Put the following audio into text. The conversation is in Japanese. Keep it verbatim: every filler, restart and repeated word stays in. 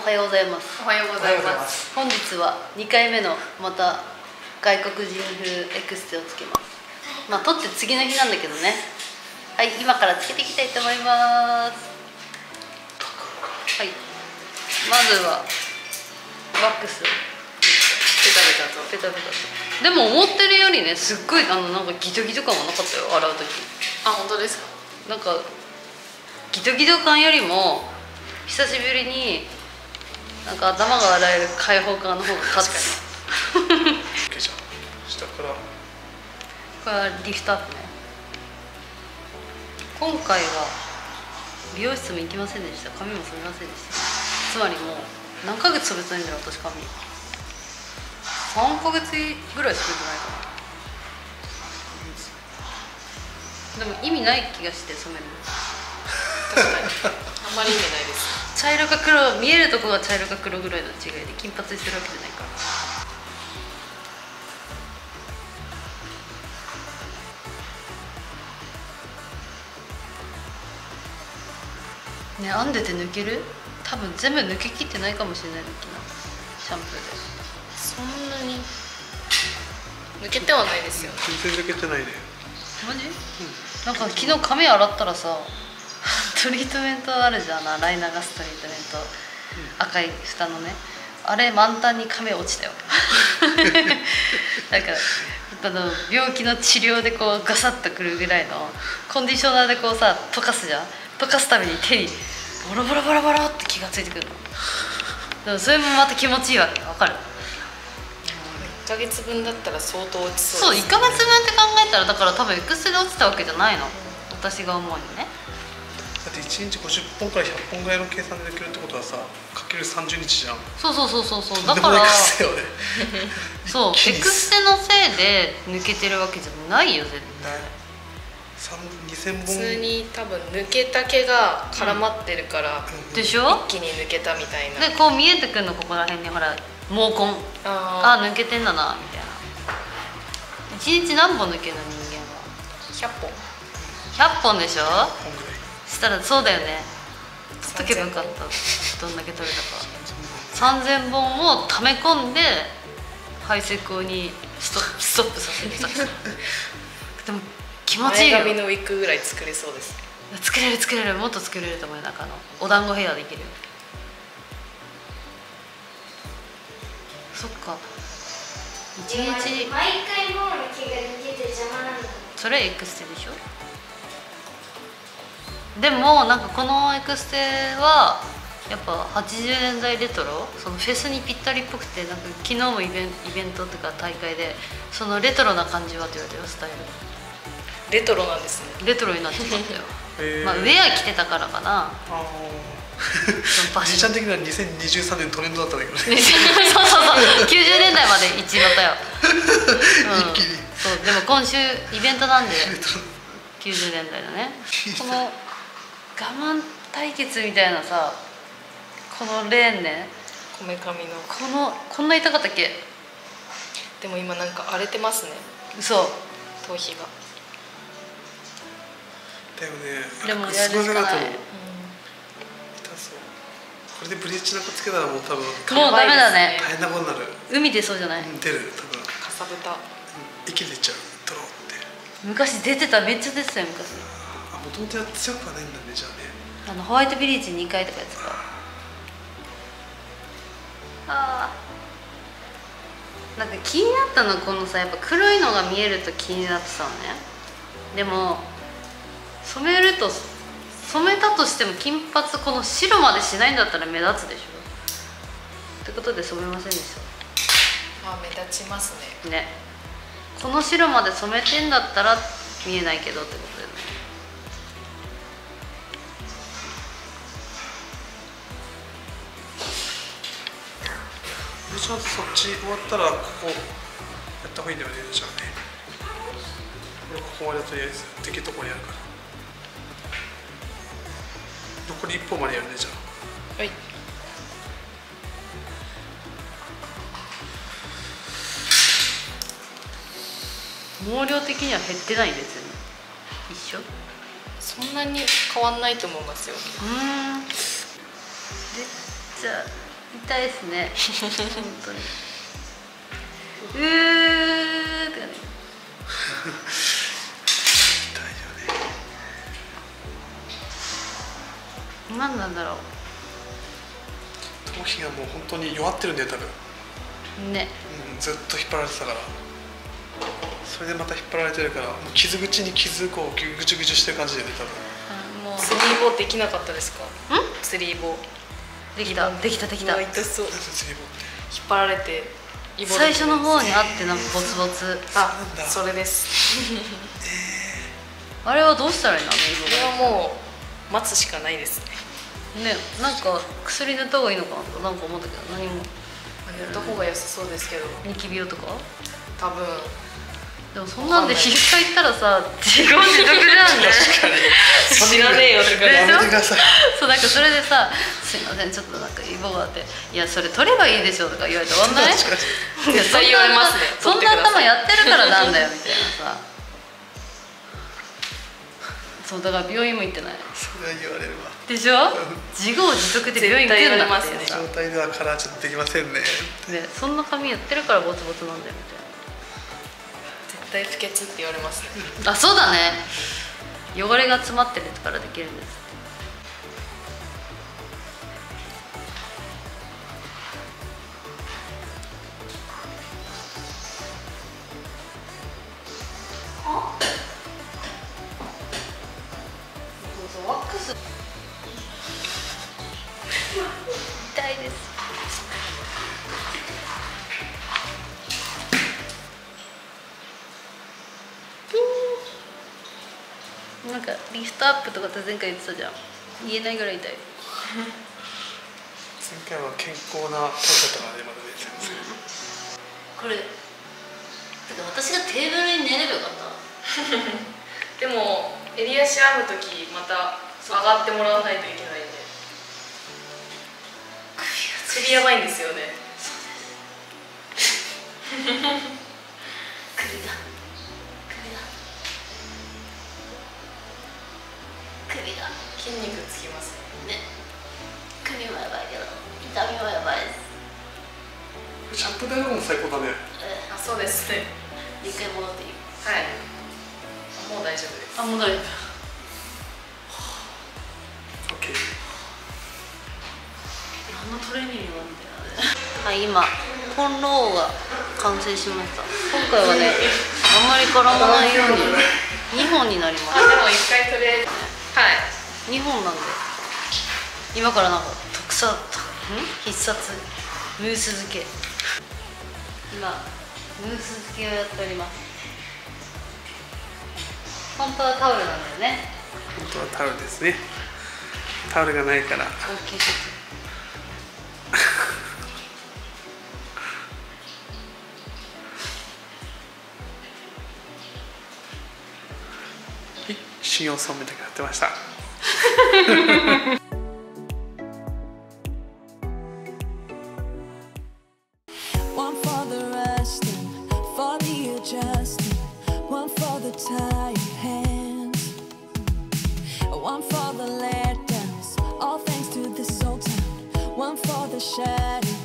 はようございます。 おはようございます。 本日はにかいめのまた外国人風エクステをつけます。まあ撮って次の日なんだけどね。はい、今からつけていきたいと思います。はい、まずはワックス。 ペタペタと。 ペタペタと。でも思ってるよりね、すっごいあのなんかギトギト感はなかったよ、洗う時。 あ、本当ですか。 なんかギトギト感よりも久しぶりになんか頭が洗える開放感の方が勝つかな。 下からこれはリフトアップね。今回は美容室も行きませんでした。髪も染めませんでした。つまりもう何ヶ月染めてないんだろう、私髪さんかげつぐらい染めてないかな。でも意味ない気がして染めるの。 確かに。あんまり意味ないです。 茶色か黒、見えるとこが茶色か黒ぐらいの違いで金髪にするわけじゃないから。ね、編んでて抜ける？多分全部抜けきってないかもしれないのきな、シャンプーで。 そんなに抜けてはないですよね。 全然抜けてないね。 マジ？うん、なんか昨日髪洗ったらさ、トリートメントあるじゃん、洗い流すトリートメント、うん、赤い蓋のね、あれ満タンに髪落ちたよ。なんかあの病気の治療でこうガサッとくるぐらいのコンディショナーでこうさ溶かすじゃん。溶かすために手にボロボロボロボロって気がついてくるの。でもそれもまた気持ちいいわけ。わかる？ いっかげつぶんだったら相当落ちそうです、ね。 そう、いっかげつぶんって考えたら、だから多分エクステで落ちたわけじゃないの、私が思うにね。 だっていちにちごじゅっぽんからひゃっぽんぐらいの計算で抜けるってことはさ、かけるさんじゅうにちじゃん。 そうそうそうそうそう。 だからそう、エクステのせいで抜けてるわけじゃないよ絶対。 にせんぼん。 普通に多分抜けた毛が絡まってるから、 うん、でしょ？ 一気に抜けたみたいな。 でこう見えてくるの、ここら辺にほら毛根、ああ抜けてんだなみたいな。いちにち何本抜けるの人間は？ ひゃっぽん。 ひゃっぽんでしょ？したらそうだよね。取っとけばよかった。どんだけ取れたか。さんぜんぼんを溜め込んで排泄口にストップストップさせる。でも気持ちいいよ。 前髪のウィッグぐらい作れそうです。 作れる作れる、もっと作れると思うよ。なんかあのお団子ヘアできるよ。そっか。一日毎回もうの毛が抜けて邪魔なんだ。 それエクステでしょ。でもなんかこのエクステはやっぱはちじゅうねんだいレトロ、そのフェスにぴったりっぽくて、なんか昨日もイベンイベントとか大会でそのレトロな感じはって言われたよ、スタイル。 レトロなんですね。 レトロになっちゃったよ。まあウェア着てたからかな。 じいちゃん的にはにせんにじゅうさんねんトレンドだったんだけどね。そうそうそう、きゅうじゅうねんだいまで一番だよ。うん、 一気に。 そう、でも今週イベントなんできゅうじゅうねんだいだね。この我慢対決みたいなさ、このレーンね、 こめかみのこのこんな痛かったっけ？ でも今なんか荒れてますね。 嘘。 頭皮が。 だよね。 でもやるしかない。 これでブリーチなんかつけたらもう多分もうダメだね。 大変なことになる。 海出そうじゃない？ 出る多分。 かさぶた。 息出ちゃう。ドローって。 昔出てた、めっちゃ出てたよ昔。 あ、もともと強くはないんだね、じゃあね。 あのホワイトブリーチにかいとかやってた。ああ。なんか気になったのこのさ、やっぱ黒いのが見えると気になってたのね。でも染めると。染めたとしても金髪この白までしないんだったら目立つでしょ。ってことで染めませんでした。 あ、目立ちますね。 ね、この白まで染めてんだったら見えないけどってことだよね。 ちゃんとそっち終わったらここやった方がいいんだよね、じゃあね。ここまでとりあえずできるところにあるから。残りいっぽんまでやるね、じゃあ。 はい。 毛量的には減ってない別に。一緒？ そんなに変わんないと思いますよ。 うん。で、じゃあ痛いですね本当にうーって感じ何なんだろう。 頭皮がもう本当に弱ってるんだよ多分ね、 うん、ずっと引っ張られてたからそれでまた引っ張られてるからもう傷口に傷こうぐちゅぐちゅしてる感じでね多分。 もう釣り棒できなかったですか？ ん釣り棒できたできたできた。 うわ痛そう。引っ釣り棒って張られてイボで最初の方にあってなんかボツボツ。 あそうなんだそれですあれはどうしたらいいの？ これはもう待つしかないですね。 ね、なんか薬塗った方がいいのかななんか思ったけど何も。 やった方が良さそうですけど、 ニキビ用とか？ 多分でもそんなんで皮膚科行ったらさ自業自得じゃんね知らねえよとかでしょやめてください。 そうなんかそれでさ「すいませんちょっとなんかイボがあっていやそれ取ればいいでしょ」とか言われて終わんない？ 確かに絶対言われますね。 そんな頭やってるからなんだよみたいなさそうだから病院も行ってないそれは言われるわ。 でしょ自業自得で病院行くんだっていうさ、 状態ではカラーちょっとできませんね。 ね、そんな髪やってるからボツボツなんだよみ絶対不潔って言われますね。 たいな。あ、そうだね汚れが詰まってるからできるんです。ワックス痛いです。なんかリフトアップとかって前回言ってたじゃん。言えないぐらい痛い。 前回は健康な体だったからねまだね。 これてか私がテーブルに寝ればよかったでも襟足編む時また上がってもらわないといけないんで首やばいんですよね。 首が首が首が筋肉つきますね。 ね首もやばいけど痛みもやばいです。 シャンプー台の方も最高だね。 えあ、そうですね。 ー、一回戻っていい？ はい。もう大丈夫です。 あ、戻れる。 オッケー。 何のトレーニングなんだよね。はい、今コンローが完成しました。今回はね、あんまり絡まないようににほんになります。 あ、でも一回とりあえずはい。 にほんなんで今からなんか特撮ん必殺ムース漬け今ムース漬けをやっております。本当はタオルなんだよね。 本当はタオルですね。タオルがないから大きい説信用そうめんだけやってました。 One for the resting, for the adjusting, one for the tired hands, one for the letdowns, all thanks to this old town, one for the shadows.